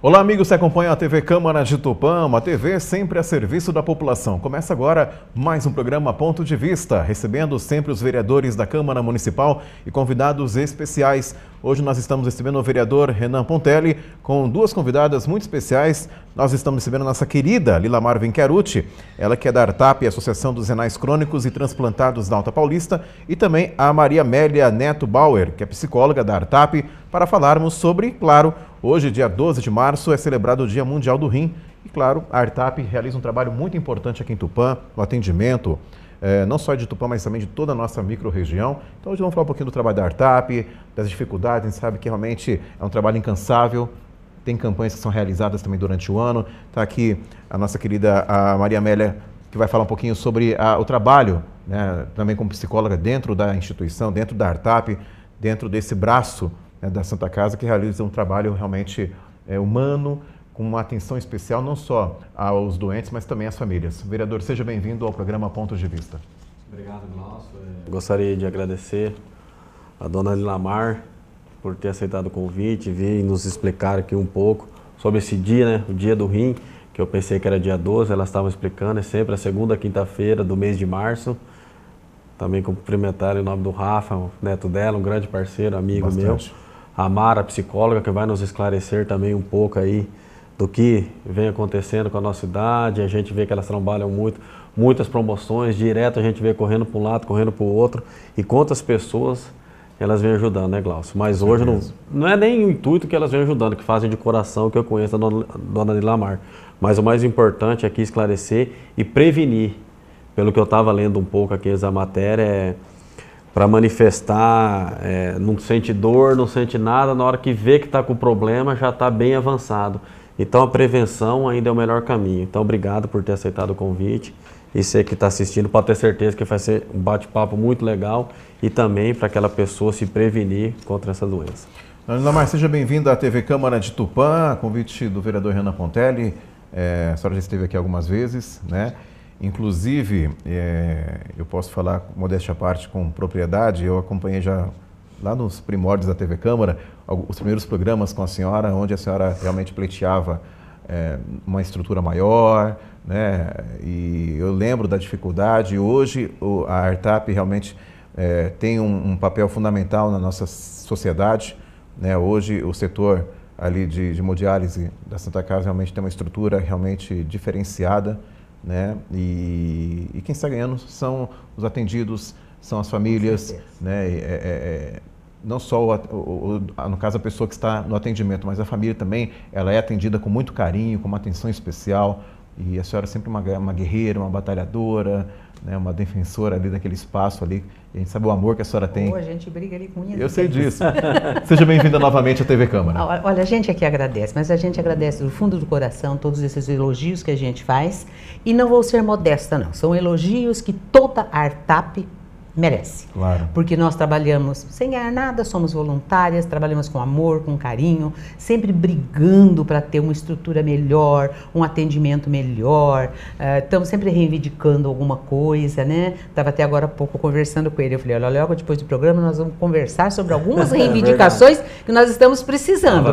Olá, amigos que acompanham a TV Câmara de Tupã, uma TV sempre a serviço da população. Começa agora mais um programa Ponto de Vista, recebendo sempre os vereadores da Câmara Municipal e convidados especiais. Hoje nós estamos recebendo o vereador Renan Pontelli com duas convidadas muito especiais. Nós estamos recebendo a nossa querida Lilamar Vinquerucci, ela que é da ARTAP, Associação dos Renais Crônicos e Transplantados da Alta Paulista, e também a Maria Amélia Neto Bauer, que é psicóloga da ARTAP, para falarmos sobre, claro, hoje, dia 12 de março, é celebrado o Dia Mundial do Rim. E, claro, a ARTAP realiza um trabalho muito importante aqui em Tupã, no atendimento, não só de Tupã, mas também de toda a nossa micro-região. Então, hoje vamos falar um pouquinho do trabalho da ARTAP, das dificuldades. A gente sabe que realmente é um trabalho incansável. Tem campanhas que são realizadas também durante o ano. Está aqui a nossa querida a Maria Amélia, que vai falar um pouquinho sobre o trabalho, né, também como psicóloga dentro da instituição, dentro da ARTAP, dentro desse braço da Santa Casa, que realiza um trabalho realmente humano, com uma atenção especial não só aos doentes, mas também às famílias. Vereador, seja bem-vindo ao programa Ponto de Vista. Obrigado, Glaucio. Gostaria de agradecer a dona Lilamar por ter aceitado o convite, vir nos explicar aqui um pouco sobre esse dia, né, o Dia do Rim, que eu pensei que era dia 12, elas estavam explicando, é sempre a segunda quinta-feira do mês de março. Também cumprimentar em nome do Rafa, o neto dela, um grande parceiro, amigo meu. A Mara, psicóloga, que vai nos esclarecer também um pouco aí do que vem acontecendo com a nossa cidade. A gente vê que elas trabalham muito, muitas promoções, direto a gente vê correndo para um lado, correndo para o outro. E quantas pessoas elas vêm ajudando, né, Glaucio? Mas hoje não é nem o intuito que elas vêm ajudando, que fazem de coração, que eu conheço a dona Lilamar. Mas o mais importante aqui é esclarecer e prevenir. Pelo que eu estava lendo um pouco aqui a matéria, para manifestar, não sente dor, não sente nada, na hora que vê que está com o problema já está bem avançado. Então a prevenção ainda é o melhor caminho. Então obrigado por ter aceitado o convite e você que está assistindo pode ter certeza que vai ser um bate-papo muito legal e também para aquela pessoa se prevenir contra essa doença. Lilamar, seja bem-vinda à TV Câmara de Tupã, convite do vereador Renan Pontelli. A senhora já esteve aqui algumas vezes, né? Inclusive, eu posso falar, modéstia à parte, com propriedade, eu acompanhei já lá nos primórdios da TV Câmara, os primeiros programas com a senhora, onde a senhora realmente pleiteava uma estrutura maior, né? E eu lembro da dificuldade. Hoje a ARTAP realmente tem um papel fundamental na nossa sociedade, né? Hoje o setor ali de hemodiálise da Santa Casa realmente tem uma estrutura realmente diferenciada, né? E quem está ganhando são os atendidos, são as famílias, né? Não só, no caso, a pessoa que está no atendimento, mas a família também, ela é atendida com muito carinho, com uma atenção especial. E a senhora é sempre uma guerreira, uma batalhadora, né? Uma defensora ali daquele espaço ali. E a gente sabe o amor que a senhora tem. A gente briga ali com unhas. Eu sei disso. Seja bem-vinda novamente à TV Câmara. Olha, a gente aqui agradece, mas a gente agradece do fundo do coração todos esses elogios que a gente faz. E não vou ser modesta, não. São elogios que toda a ARTAP merece. Claro. Porque nós trabalhamos sem ganhar nada, somos voluntárias, trabalhamos com amor, com carinho, sempre brigando para ter uma estrutura melhor, um atendimento melhor, estamos sempre reivindicando alguma coisa, né? Estava até agora há pouco conversando com ele, eu falei, olha, logo depois do programa nós vamos conversar sobre algumas reivindicações que nós estamos precisando.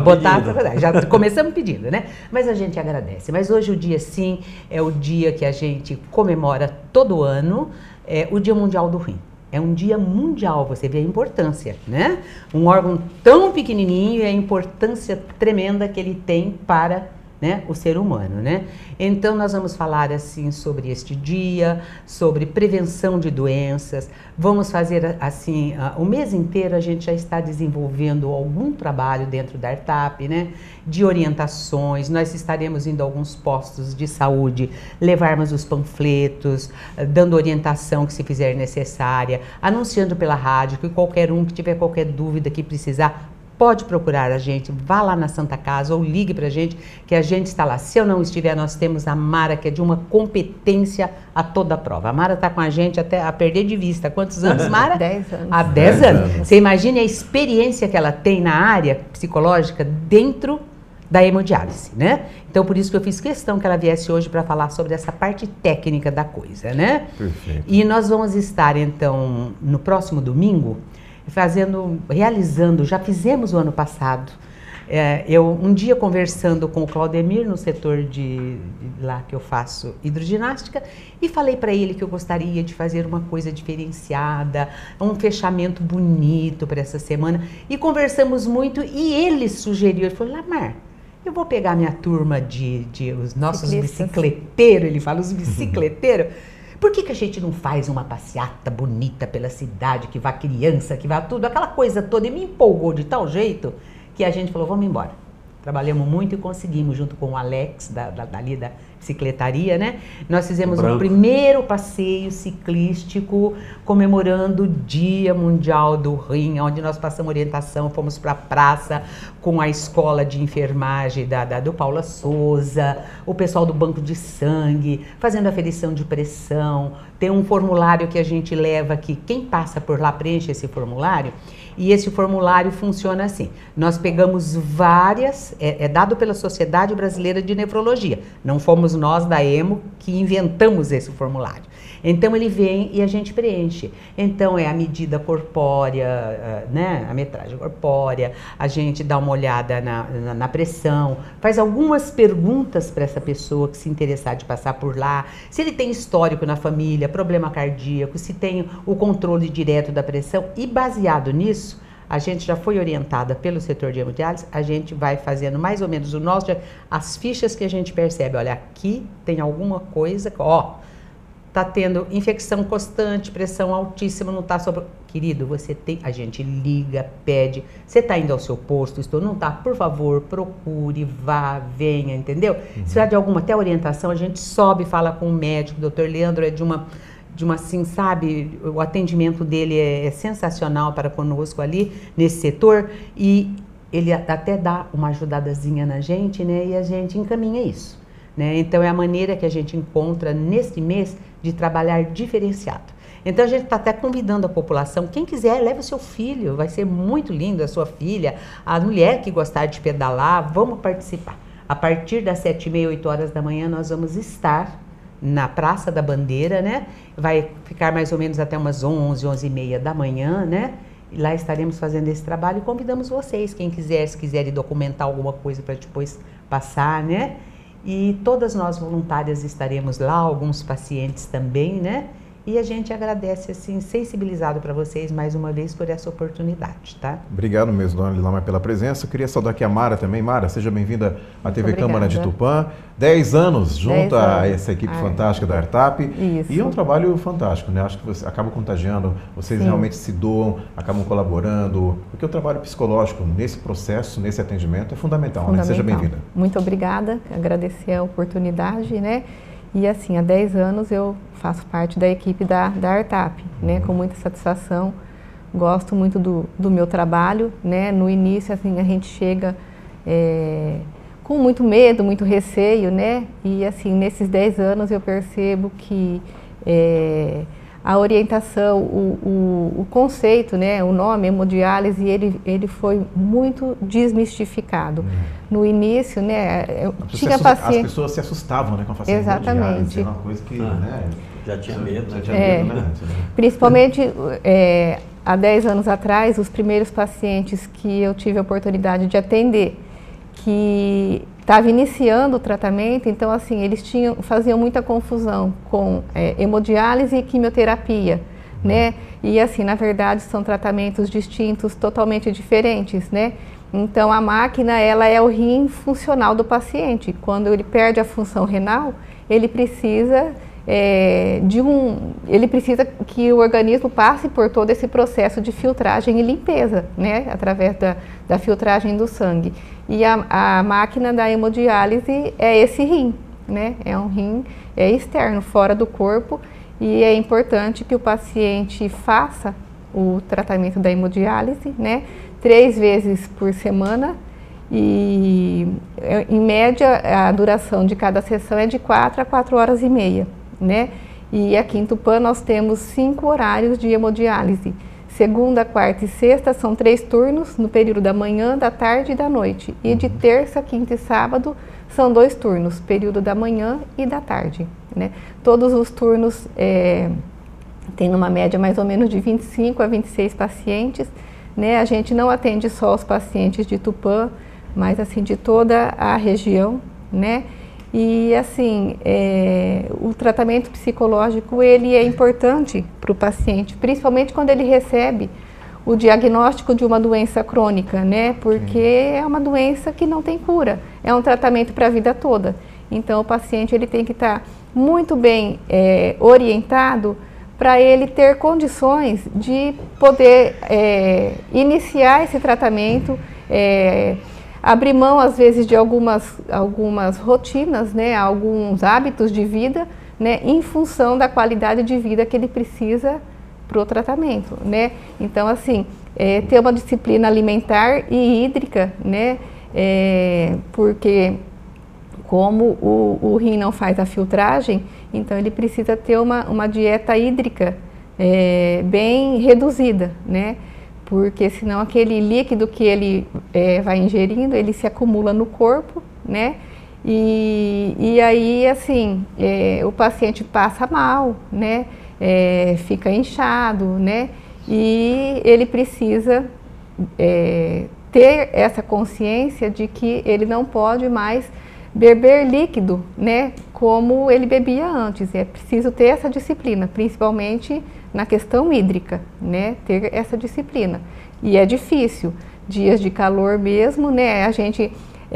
Já começamos pedindo, né? Mas a gente agradece. Mas hoje o dia, sim, é o dia que a gente comemora todo ano, o Dia Mundial do Rim. É um dia mundial, você vê a importância, né? Um órgão tão pequenininho e a importância tremenda que ele tem para, né, o ser humano, né? Então nós vamos falar assim sobre este dia, sobre prevenção de doenças. Vamos fazer assim, o mês inteiro a gente já está desenvolvendo algum trabalho dentro da ARTAP, né? De orientações. Nós estaremos indo a alguns postos de saúde, levarmos os panfletos, dando orientação que se fizer necessária, anunciando pela rádio que qualquer um que tiver qualquer dúvida que precisar pode procurar a gente, vá lá na Santa Casa ou ligue para a gente, que a gente está lá. Se eu não estiver, nós temos a Mara, que é de uma competência a toda a prova. A Mara está com a gente até a perder de vista. Quantos anos, Mara? 10 anos. Há 10 anos. Você imagine a experiência que ela tem na área psicológica dentro da hemodiálise, né? Então, por isso que eu fiz questão que ela viesse hoje para falar sobre essa parte técnica da coisa, né? Perfeito. E nós vamos estar, então, no próximo domingo, realizando, já fizemos o ano passado, Eu um dia conversando com o Claudemir no setor de lá que eu faço hidroginástica e falei para ele que eu gostaria de fazer uma coisa diferenciada, um fechamento bonito para essa semana, e conversamos muito e ele sugeriu, ele falou: Lamar, eu vou pegar minha turma os nossos bicicleteiros, ele fala, os bicicleteiros. Por que a gente não faz uma passeata bonita pela cidade, que vá criança, que vá tudo, aquela coisa toda? E me empolgou de tal jeito que a gente falou: vamos embora. Trabalhamos muito e conseguimos, junto com o Alex, dali da bicicletaria, né? Nós fizemos o primeiro passeio ciclístico comemorando o Dia Mundial do Rim, onde nós passamos orientação, fomos para a praça com a escola de enfermagem do Paula Souza, o pessoal do banco de sangue, fazendo aferição de pressão. Tem um formulário que a gente leva que quem passa por lá preenche esse formulário. E esse formulário funciona assim: nós pegamos várias, é dado pela Sociedade Brasileira de Nefrologia, não fomos nós da EMO que inventamos esse formulário. Então ele vem e a gente preenche. Então é a medida corpórea, né, a metragem corpórea, a gente dá uma olhada na pressão, faz algumas perguntas para essa pessoa que se interessar de passar por lá, se ele tem histórico na família, problema cardíaco, se tem o controle direto da pressão, e baseado nisso, a gente já foi orientada pelo setor de hemodiálise, a gente vai fazendo mais ou menos as fichas que a gente percebe. Olha, aqui tem alguma coisa, tá tendo infecção constante, pressão altíssima, não tá sobre... Querido, a gente liga, pede, você tá indo ao seu posto, não tá, por favor, procure, vá, venha, entendeu? Se precisar de alguma até orientação, a gente sobe, fala com o médico, o Dr. Leandro é de uma assim, sabe, o atendimento dele é sensacional para conosco ali, nesse setor, e ele até dá uma ajudadazinha na gente, né, e a gente encaminha isso, né? Então é a maneira que a gente encontra nesse mês de trabalhar diferenciado. Então a gente está até convidando a população, quem quiser, leve o seu filho, vai ser muito lindo, a sua filha, a mulher que gostar de pedalar, vamos participar. A partir das 7h30, 8 horas da manhã, nós vamos estar na Praça da Bandeira, né? Vai ficar mais ou menos até umas 11, 11h30 da manhã, né? E lá estaremos fazendo esse trabalho e convidamos vocês, quem quiser, se quiserem documentar alguma coisa para depois passar, né? E todas nós voluntárias estaremos lá, alguns pacientes também, né? E a gente agradece, assim, sensibilizado para vocês mais uma vez por essa oportunidade, tá? Obrigado mesmo, dona Lilamar, pela presença. Eu queria saudar aqui a Mara também. Mara, seja bem-vinda à TV Câmara de Tupã. 10 anos junto a essa equipe fantástica da ARTAP. Isso. E é um trabalho fantástico, né? Acho que você acaba contagiando, vocês realmente se doam, acabam colaborando, porque o trabalho psicológico nesse processo, nesse atendimento é fundamental, né? Seja bem-vinda. Muito obrigada, agradecer a oportunidade, né? E assim, há 10 anos eu faço parte da equipe da ARTAP, né? Com muita satisfação, gosto muito do meu trabalho, né? No início, assim, a gente chega com muito medo, muito receio, né? E assim, nesses 10 anos eu percebo que a orientação, o conceito, né? O nome, hemodiálise, ele foi muito desmistificado. No início, né, tinha paciente... As pessoas se assustavam, né, com a facilidade. Exatamente. Era uma coisa que, né, já tinha medo. Já tinha medo, né? Principalmente há 10 anos atrás, os primeiros pacientes que eu tive a oportunidade de atender, que estava iniciando o tratamento, então assim, eles faziam muita confusão com hemodiálise e quimioterapia, né? E assim, na verdade, são tratamentos distintos, totalmente diferentes, né? Então a máquina, ela é o rim funcional do paciente. Quando ele perde a função renal, ele precisa ele precisa que o organismo passe por todo esse processo de filtragem e limpeza, né? Através da filtragem do sangue. E a máquina da hemodiálise é esse rim, né? É um rim externo, fora do corpo, e é importante que o paciente faça o tratamento da hemodiálise, né? 3 vezes por semana, e em média a duração de cada sessão é de 4 a 4 horas e meia, né? E aqui em Tupã nós temos 5 horários de hemodiálise. Segunda, quarta e sexta são 3 turnos, no período da manhã, da tarde e da noite. E de terça, quinta e sábado são 2 turnos, período da manhã e da tarde, né? Todos os turnos têm uma média mais ou menos de 25 a 26 pacientes, né? A gente não atende só os pacientes de Tupã, mas assim de toda a região, né? E assim, o tratamento psicológico ele é importante para o paciente, principalmente quando ele recebe o diagnóstico de uma doença crônica, né? Porque é uma doença que não tem cura, é um tratamento para a vida toda. Então o paciente ele tem que estar muito bem orientado para ele ter condições de poder iniciar esse tratamento, abrir mão às vezes de algumas rotinas, né, alguns hábitos de vida, né, em função da qualidade de vida que ele precisa para o tratamento, né? Então assim, ter uma disciplina alimentar e hídrica, né, porque como o rim não faz a filtragem, então ele precisa ter uma dieta hídrica bem reduzida, né? Porque senão aquele líquido que ele vai ingerindo, ele se acumula no corpo, né? E aí, assim, o paciente passa mal, né? Fica inchado, né? E ele precisa ter essa consciência de que ele não pode mais beber líquido, né, como ele bebia antes. É preciso ter essa disciplina, principalmente na questão hídrica, né, ter essa disciplina. E é difícil, dias de calor mesmo, né, a gente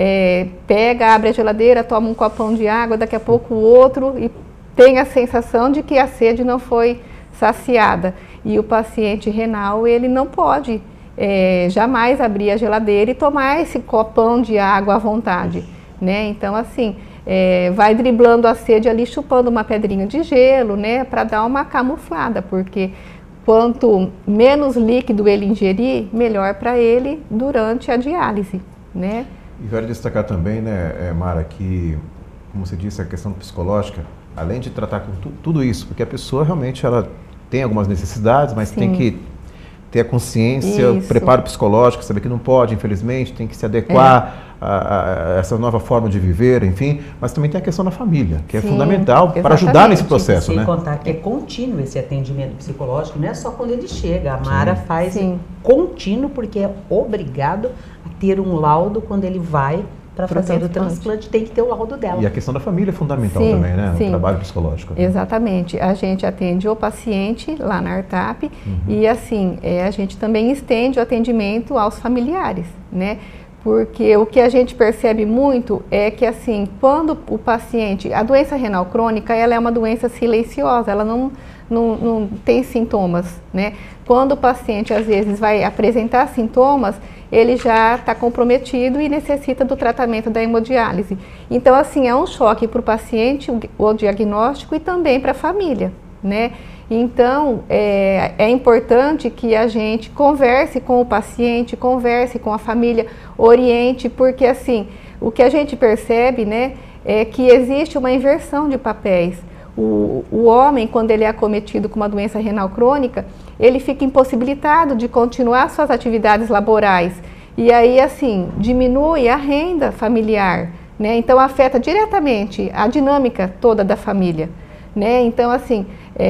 pega, abre a geladeira, toma um copão de água, daqui a pouco o outro, e tem a sensação de que a sede não foi saciada. E o paciente renal, ele não pode jamais abrir a geladeira e tomar esse copão de água à vontade, né? Então, assim, vai driblando a sede ali, chupando uma pedrinha de gelo, né? Para dar uma camuflada, porque quanto menos líquido ele ingerir, melhor para ele durante a diálise, né? E vale destacar também, né, Mara, que, como você disse, a questão psicológica, além de tratar com tudo isso, porque a pessoa realmente ela tem algumas necessidades, mas tem que ter a consciência, o preparo psicológico, saber que não pode, infelizmente, tem que se adequar a essa nova forma de viver, enfim, mas também tem a questão da família, que é fundamental para ajudar nesse processo, né? Sem contar que é contínuo esse atendimento psicológico, não é só quando ele chega, a Mara faz contínuo, porque é obrigado a ter um laudo quando ele vai para fazer o transplante, tem que ter o laudo dela. E a questão da família é fundamental também, né? No trabalho psicológico. Né? Exatamente. A gente atende o paciente lá na ARTAP e assim, a gente também estende o atendimento aos familiares, né? Porque o que a gente percebe muito é que assim, quando o paciente, a doença renal crônica, ela é uma doença silenciosa, ela não tem sintomas, né? Quando o paciente às vezes vai apresentar sintomas, ele já está comprometido e necessita do tratamento da hemodiálise. Então, assim, é um choque para o paciente, o diagnóstico, e também para a família, né? Então, é importante que a gente converse com o paciente, converse com a família, oriente, porque, assim, o que a gente percebe, né, é que existe uma inversão de papéis. O homem, quando ele é acometido com uma doença renal crônica, ele fica impossibilitado de continuar suas atividades laborais. E aí, assim, diminui a renda familiar, né? Então, afeta diretamente a dinâmica toda da família, né? Então, assim,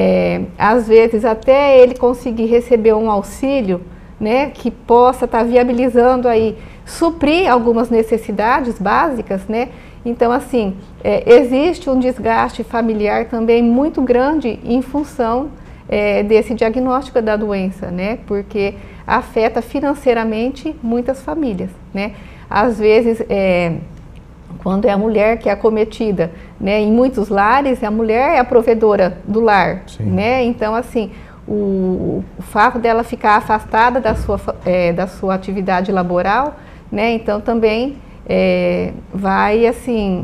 às vezes, até ele conseguir receber um auxílio, né, que possa estar viabilizando aí, suprir algumas necessidades básicas, né? Então, assim, existe um desgaste familiar também muito grande em função desse diagnóstico da doença, né? Porque afeta financeiramente muitas famílias, né? Às vezes, quando é a mulher que é acometida, né? Em muitos lares, a mulher é a provedora do lar, né? Então, assim, o fato dela ficar afastada da sua atividade laboral, né? Então, também vai, assim,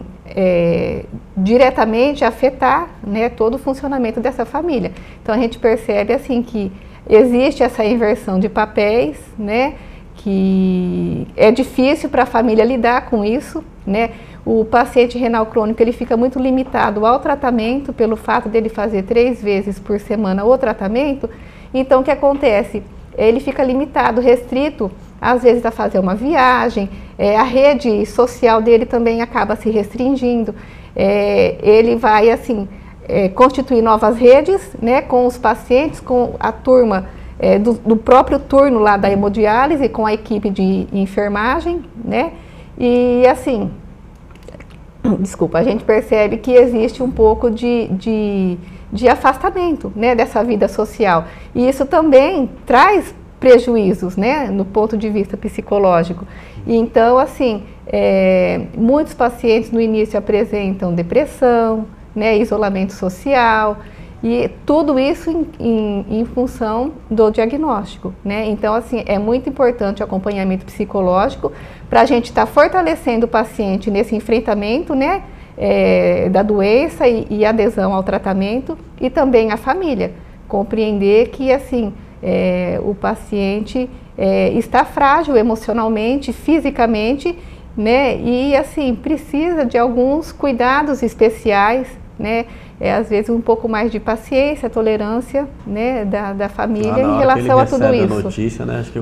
diretamente afetar, né, todo o funcionamento dessa família. Então, a gente percebe, assim, que existe essa inversão de papéis, né, que é difícil para a família lidar com isso, né. O paciente renal crônico, ele fica muito limitado ao tratamento pelo fato dele fazer 3 vezes por semana o tratamento. Então, o que acontece? Ele fica limitado, restrito, às vezes a fazer uma viagem, a rede social dele também acaba se restringindo, ele vai, assim, constituir novas redes, né, com os pacientes, com a turma do próprio turno lá da hemodiálise, com a equipe de enfermagem, né, E assim, desculpa, a gente percebe que existe um pouco de afastamento, né, dessa vida social. E isso também traz prejuízos, né, no ponto de vista psicológico. E então, assim, muitos pacientes no início apresentam depressão, né, isolamento social, e tudo isso em função do diagnóstico, né? Então, assim, é muito importante o acompanhamento psicológico para a gente estar fortalecendo o paciente nesse enfrentamento, né, da doença e adesão ao tratamento, e também a família compreender que, assim, o paciente está frágil emocionalmente, fisicamente, né, e assim precisa de alguns cuidados especiais, né, às vezes um pouco mais de paciência, tolerância, né, da família em relação a tudo isso. Notícia, né, acho que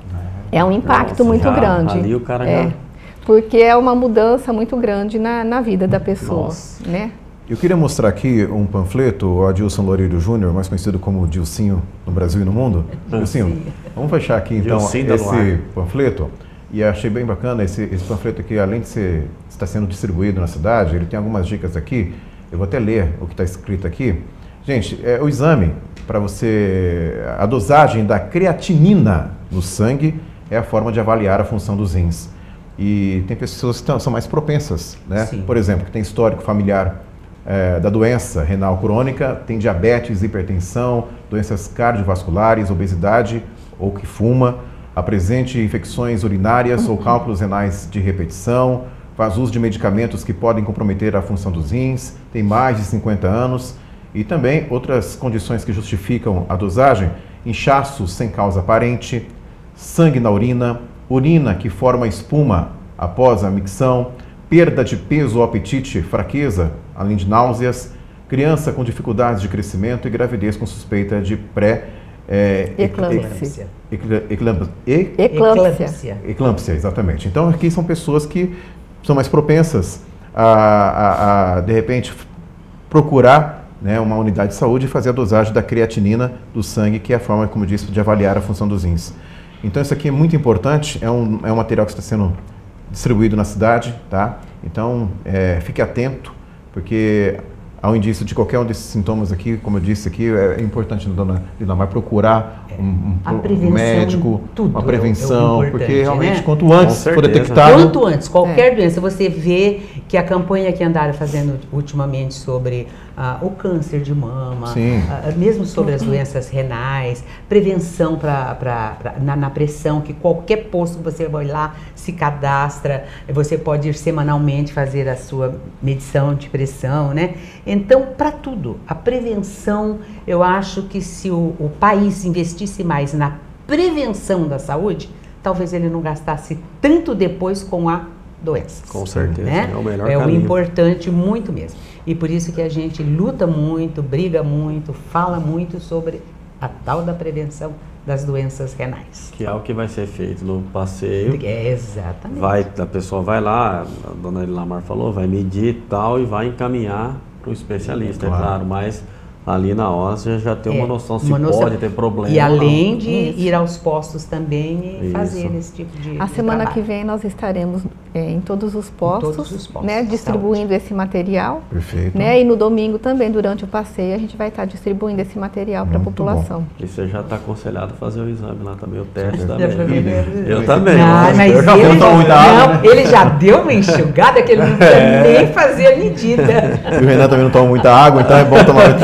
é um impacto muito grande. Ali o cara já... Porque é uma mudança muito grande na vida da pessoa, né? Eu queria mostrar aqui um panfleto, o Adilson Loureiro Júnior, mais conhecido como Dilcinho no Brasil e no mundo. Dilcinho, vamos fechar aqui então esse panfleto. E achei bem bacana esse panfleto aqui, além de estar sendo distribuído na cidade, ele tem algumas dicas aqui. Eu vou até ler o que está escrito aqui. Gente, o exame para você, a dosagem da creatinina no sangue é a forma de avaliar a função dos rins. E tem pessoas que são mais propensas, né? Sim. Por exemplo, que tem histórico familiar da doença renal crônica, tem diabetes, hipertensão, doenças cardiovasculares, obesidade ou que fuma, apresente infecções urinárias ou cálculos renais de repetição, faz uso de medicamentos que podem comprometer a função dos rins, tem mais de 50 anos e também outras condições que justificam a dosagem, inchaço sem causa aparente, sangue na urina, urina que forma espuma após a micção, perda de peso ou apetite, fraqueza, além de náuseas, criança com dificuldades de crescimento e gravidez com suspeita de eclâmpsia. Eclâmpsia, exatamente. Então aqui são pessoas que são mais propensas a de repente, procurar, né, uma unidade de saúde e fazer a dosagem da creatinina do sangue, que é a forma, como eu disse, de avaliar a função dos rins. Então isso aqui é muito importante, é um material que está sendo distribuído na cidade, tá? Então fique atento, porque ao indício de qualquer um desses sintomas aqui, como eu disse aqui, é importante, dona Linamar, procurar um médico, uma prevenção, porque realmente, né, quanto antes for detectado... Quanto antes, qualquer doença, você vê que a campanha que andaram fazendo ultimamente sobre o câncer de mama, mesmo sobre as doenças renais, prevenção na pressão, que qualquer posto que você vai lá, se cadastra, você pode ir semanalmente fazer a sua medição de pressão, né? Então, para tudo, a prevenção, eu acho que se o país investisse mais na prevenção da saúde, talvez ele não gastasse tanto depois com a doença. Com certeza, né? é o melhor caminho. É o importante, muito mesmo. E por isso que a gente luta muito, briga muito, fala muito sobre a tal da prevenção das doenças renais. Que é o que vai ser feito no passeio. Exatamente. A pessoa vai lá, a dona Linamar falou, vai medir e tal, e vai encaminhar para o especialista, claro. É claro, mas ali na hora você já tem uma noção se pode ter problema. E além de ir aos postos também e fazer esse tipo de A semana que vem nós estaremos em todos os postos, né, distribuindo esse material. Perfeito. Né, e no domingo também, durante o passeio, a gente vai estar distribuindo esse material para a população. Bom. E você já está aconselhado a fazer o exame lá também, o teste também. Eu também. Não, mas ele já deu uma enxugada que ele não precisa nem fazer a medida. E o Renan também não toma muita água, então é bom tomar.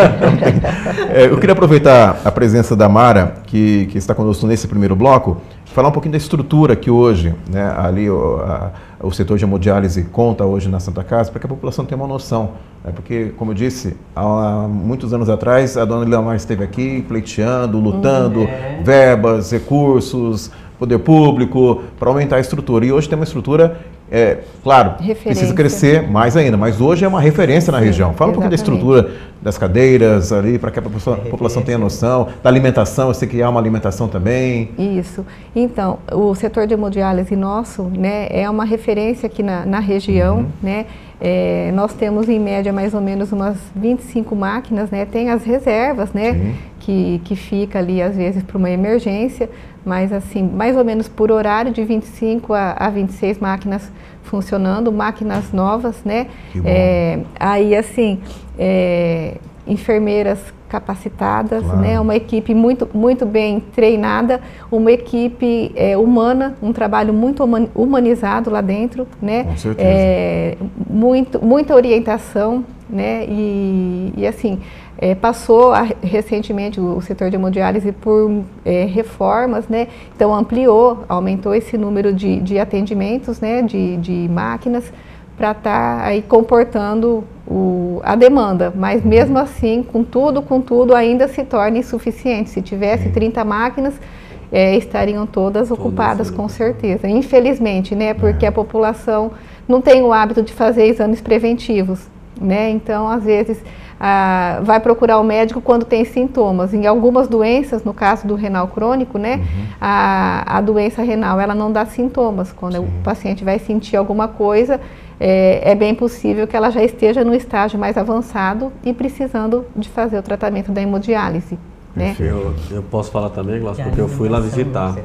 Eu queria aproveitar a presença da Mara, que está conosco nesse primeiro bloco, falar um pouquinho da estrutura que hoje, né, ali o setor de hemodiálise conta hoje na Santa Casa, para que a população tenha uma noção. Né, porque, como eu disse, há muitos anos atrás, a dona Linamar esteve aqui pleiteando, lutando, verbas, recursos, poder público, para aumentar a estrutura. E hoje tem uma estrutura, claro, precisa crescer mais ainda, mas hoje é uma referência na região. Fala um pouquinho da estrutura das cadeiras ali, para que a população tenha noção, da alimentação, eu sei que há uma alimentação também. Isso. Então, o setor de hemodiálise nosso, né, é uma referência aqui na região, né, nós temos em média mais ou menos umas 25 máquinas, né? Tem as reservas, né? Que fica ali às vezes para uma emergência, mas assim, mais ou menos por horário de 25 a 26 máquinas funcionando, máquinas novas, né? Aí assim, enfermeiras capacitadas, claro, né? Uma equipe muito bem treinada, uma equipe humana, um trabalho muito humanizado lá dentro, né? Com certeza. Muita orientação, né? E assim, passou recentemente o setor de hemodiálise por reformas, né? Então ampliou, aumentou esse número de atendimentos, né? De máquinas, para estar aí comportando a demanda, mas mesmo assim, com tudo, ainda se torna insuficiente. Se tivesse 30 máquinas, estariam todas ocupadas, com certeza. Infelizmente, né, porque a população não tem o hábito de fazer exames preventivos, né? Então, às vezes, vai procurar o médico quando tem sintomas. Em algumas doenças, no caso do renal crônico, né, a doença renal, ela não dá sintomas. Quando o paciente vai sentir alguma coisa, é bem possível que ela já esteja no estágio mais avançado e precisando de fazer o tratamento da hemodiálise, né? Eu posso falar também, Glaucio, porque eu fui lá visitar.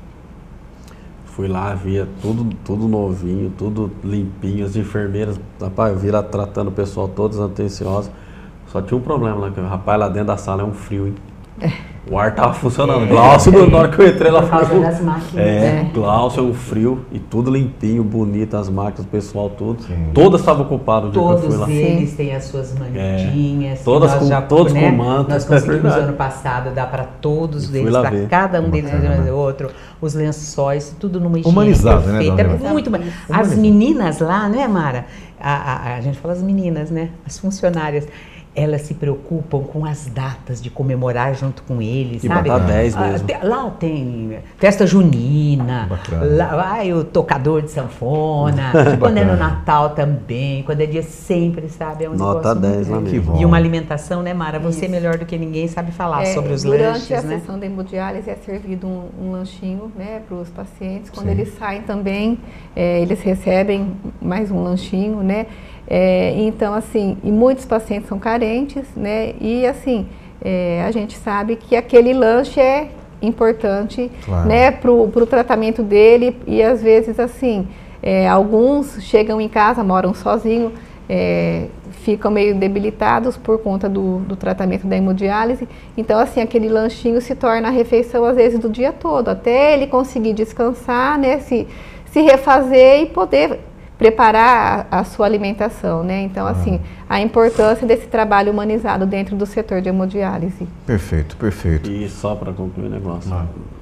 Fui lá, via tudo novinho, tudo limpinho, as enfermeiras, rapaz, eu vi lá tratando o pessoal todos atenciosos. Só tinha um problema lá, que o rapaz lá dentro da sala é um frio, hein? O ar tava funcionando. Glaucio, na hora que eu entrei lá, falou das máquinas. Glaucio é um frio e tudo limpinho, bonito, as máquinas, o pessoal, tudo. Todas estavam ocupadas o dia que eu fui lá. Todos eles têm as suas mantinhas. Todos com manta. Nós conseguimos ano passado dar para todos eles, para cada um deles fazer outro, os lençóis, tudo numa higiene humanizado, perfeita. Né, muito bem. As meninas lá, não é, Mara? A gente fala as meninas, né? As funcionárias. Elas se preocupam com as datas de comemorar junto com eles, sabe? Botar 10 mesmo. Lá tem festa junina, lá vai o tocador de sanfona, quando é no Natal também, quando é dia sempre, sabe? É um nota 10 lá mesmo. E uma alimentação, né, Mara? Você melhor do que ninguém sabe falar sobre os lanches, né? Durante a né? sessão da hemodiálise é servido um lanchinho, né, para os pacientes. Quando eles saem também, eles recebem mais um lanchinho, né? Então, assim, e muitos pacientes são carentes, né? E, assim, a gente sabe que aquele lanche é importante, né, para o tratamento dele. E, às vezes, assim, alguns chegam em casa, moram sozinhos, ficam meio debilitados por conta do tratamento da hemodiálise. Então, assim, aquele lanchinho se torna a refeição, às vezes, do dia todo, até ele conseguir descansar, né, se refazer e poder preparar a sua alimentação, né? Então, assim, a importância desse trabalho humanizado dentro do setor de hemodiálise. Perfeito, perfeito. E só para concluir o negócio,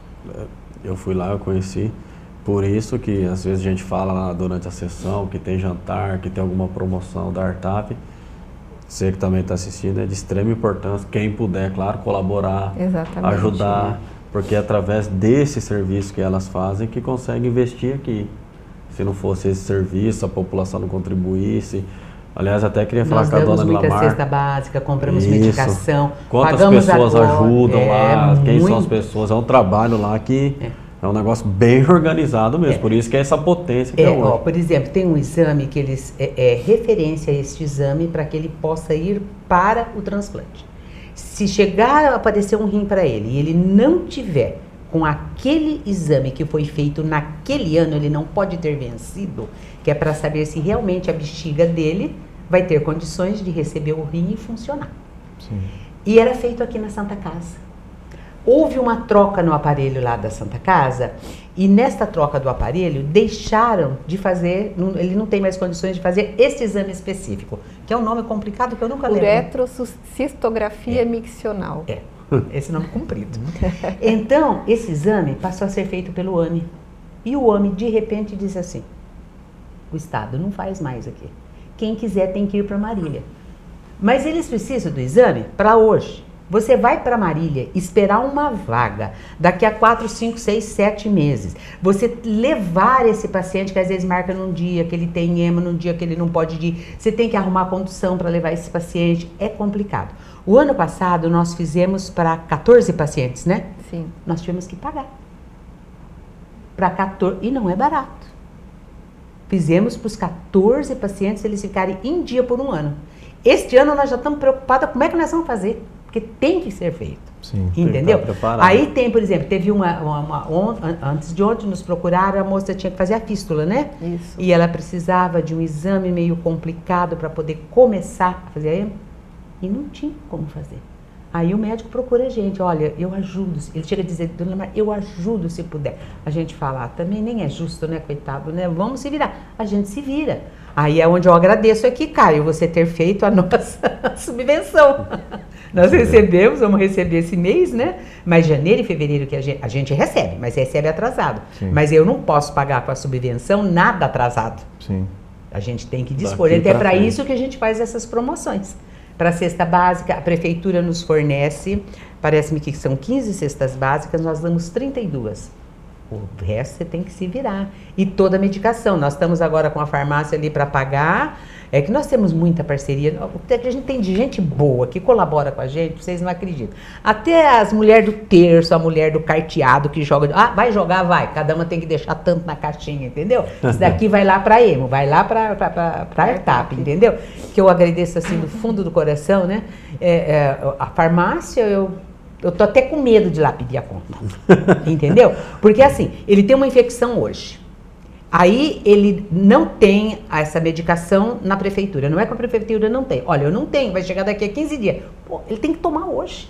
eu fui lá, eu conheci, por isso que às vezes a gente fala lá durante a sessão que tem jantar, que tem alguma promoção da Artap. Você que também está assistindo, é de extrema importância, quem puder, claro, colaborar, ajudar, porque é através desse serviço que elas fazem que conseguem investir aqui. Se não fosse esse serviço, a população não contribuísse. Aliás, até queria falar com a dona Nilamar. Nós damos muita cesta básica, compramos medicação, quantas pagamos pessoas ajudam lá, quem são as muito. pessoas. É um trabalho lá que é um negócio bem organizado mesmo, por isso que é essa potência que é hoje. Por exemplo, tem um exame que eles referência a este exame para que ele possa ir para o transplante. Se chegar a aparecer um rim para ele e ele não tiver com aquele exame que foi feito naquele ano, ele não pode ter vencido, que é para saber se realmente a bexiga dele vai ter condições de receber o rim e funcionar. Sim. E era feito aqui na Santa Casa. Houve uma troca no aparelho lá da Santa Casa, e nesta troca do aparelho deixaram de fazer, ele não tem mais condições de fazer este exame específico, que é um nome complicado que eu nunca lembro. Uretrocistografia miccional. Esse nome comprido. Então, esse exame passou a ser feito pelo AME. E o AME, de repente, disse assim: o Estado não faz mais aqui. Quem quiser tem que ir para Marília. Mas eles precisam do exame para hoje. Você vai para Marília esperar uma vaga daqui a 4, 5, 6, 7 meses. Você levar esse paciente que às vezes marca num dia que ele tem hemo, num dia que ele não pode ir. Você tem que arrumar condução para levar esse paciente. É complicado. O ano passado nós fizemos para 14 pacientes, né? Sim. Nós tivemos que pagar. Para 14, e não é barato. Fizemos para os 14 pacientes eles ficarem em dia por um ano. Este ano nós já estamos preocupados como é que nós vamos fazer, porque tem que ser feito. Sim, entendeu? Aí tem, por exemplo, teve antes de ontem nos procuraram, a moça tinha que fazer a fístula, né? Isso. E ela precisava de um exame meio complicado para poder começar a fazer a hemo, e não tinha como fazer. Aí o médico procura a gente, olha, eu ajudo, ele chega a dizer, dona Lamar, eu ajudo se puder. A gente fala, também nem é justo, né, coitado, né, vamos se virar. A gente se vira. Aí é onde eu agradeço aqui, Caio, você ter feito a nossa subvenção. Nós recebemos, vamos receber esse mês, né, mas janeiro e fevereiro que a gente recebe, mas recebe atrasado. Sim. Mas eu não posso pagar com a subvenção nada atrasado. Sim. A gente tem que dispor, até para isso que a gente faz essas promoções. Para a cesta básica, a prefeitura nos fornece, parece-me que são 15 cestas básicas, nós damos 32. O resto você tem que se virar. E toda a medicação. Nós estamos agora com a farmácia ali para pagar. É que nós temos muita parceria. A gente tem de gente boa que colabora com a gente, vocês não acreditam. Até as mulheres do terço, a mulher do carteado que joga. Ah, vai jogar? Vai. Cada uma tem que deixar tanto na caixinha, entendeu? Isso daqui vai lá para emo, vai lá para Artap, entendeu? Que eu agradeço assim do fundo do coração, né? A farmácia, eu tô até com medo de ir lá pedir a conta, entendeu? Porque assim, ele tem uma infecção hoje. Aí ele não tem essa medicação na prefeitura. Não é que a prefeitura não tem. Olha, eu não tenho, vai chegar daqui a 15 dias. Pô, ele tem que tomar hoje.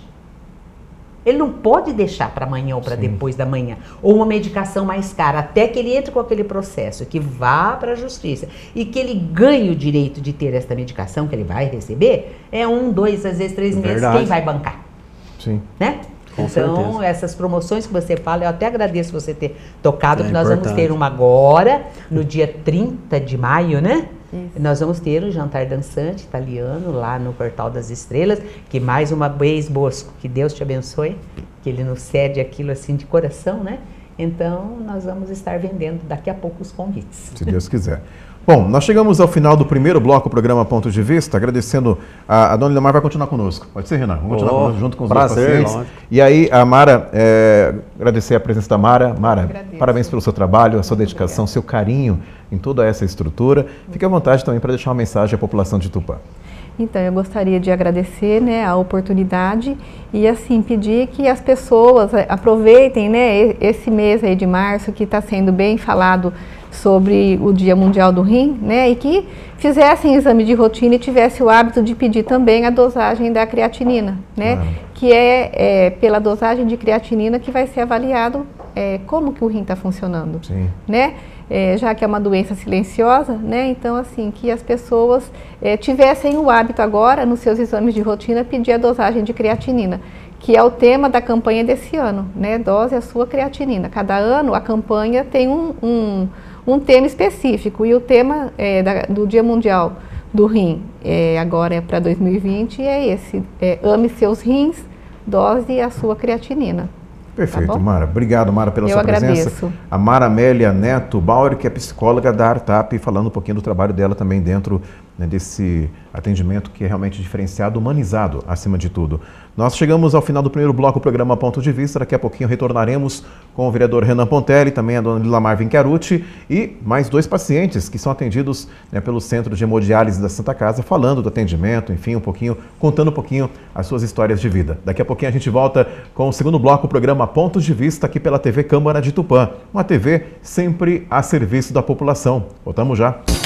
Ele não pode deixar para amanhã ou para depois da manhã. Ou uma medicação mais cara, até que ele entre com aquele processo, que vá para a justiça. E que ele ganhe o direito de ter essa medicação que ele vai receber, é 1, 2, às vezes 3 meses. Quem vai bancar? Sim. Né? Com então, certeza. essas promoções que você fala, eu até agradeço você ter tocado, que nós vamos ter uma agora, no dia 30 de maio, né? Isso. Nós vamos ter o jantar dançante italiano lá no Portal das Estrelas, que mais uma vez, Bosco, que Deus te abençoe, que ele nos cede aquilo assim de coração, né? Então, nós vamos estar vendendo daqui a pouco os convites. Se Deus quiser. Bom, nós chegamos ao final do primeiro bloco do programa Ponto de Vista, agradecendo, a dona Linamar vai continuar conosco. Pode ser, Renan? Vamos continuar conosco, junto com os outros pacientes. Lógico. E aí, a Mara, agradecer a presença da Mara. Mara, parabéns pelo seu trabalho, a sua dedicação, seu carinho em toda essa estrutura. Fique à vontade também para deixar uma mensagem à população de Tupã. Então, eu gostaria de agradecer, né, a oportunidade e, assim, pedir que as pessoas aproveitem, né, esse mês aí de março, que está sendo bem falado sobre o Dia Mundial do Rim, né, e que fizessem exame de rotina e tivesse o hábito de pedir também a dosagem da creatinina, né, que é pela dosagem de creatinina que vai ser avaliado como que o rim está funcionando, né, já que é uma doença silenciosa, né, então assim, que as pessoas tivessem o hábito agora, nos seus exames de rotina, pedir a dosagem de creatinina, que é o tema da campanha desse ano, né, dose a sua creatinina. Cada ano a campanha tem um tema específico, e o tema do Dia Mundial do Rim agora é para 2020 é esse, ame seus rins, dose a sua creatinina. Perfeito, tá, Mara. Obrigado, Mara, pela sua presença. A Mara Amélia Neto Bauer, que é psicóloga da Artap, falando um pouquinho do trabalho dela também dentro, né, desse atendimento que é realmente diferenciado, humanizado, acima de tudo. Nós chegamos ao final do primeiro bloco do programa Ponto de Vista. Daqui a pouquinho retornaremos com o vereador Renan Pontelli, também a dona Lilamar Vincarucci e mais 2 pacientes que são atendidos, né, pelo Centro de Hemodiálise da Santa Casa, falando do atendimento, enfim, contando um pouquinho as suas histórias de vida. Daqui a pouquinho a gente volta com o segundo bloco do programa Pontos de Vista, aqui pela TV Câmara de Tupã. Uma TV sempre a serviço da população. Voltamos já.